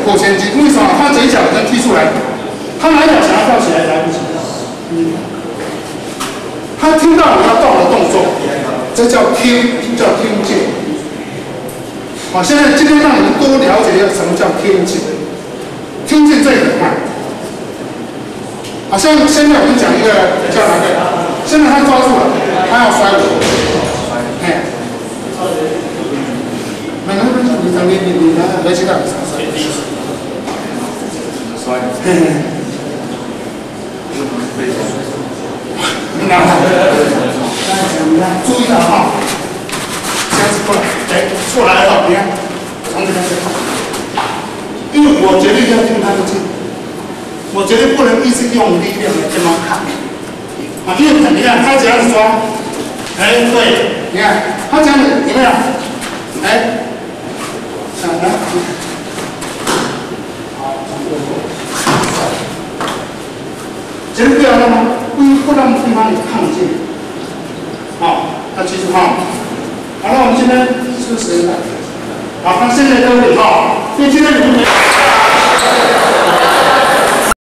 过千斤，为什么？他这一脚已经踢出来，他哪一脚想要跳起来来不及？他听到你要动的动作，这叫听，叫听见。好，现在今天让你们多了解一下什么叫听见，听见最可怕。好像现在我们讲一个叫哪个？现在他抓住了，他要摔我，哎，没关系，你来知道你啥摔？摔，嘿嘿。那注意了哈，这样子过来，哎，过来了，你看，从这边看，因为我绝对要听他的劲，我绝对不能一直用力量来跟他看，啊，因为你看他这样子抓，哎，对，你看他这样子有没有？哎，想来，好，绝对不要让他。不让对方有抗劲，好，那记住哈。好了，我们今天是不是时间到？好，那现在各位哈，因为今天你们没。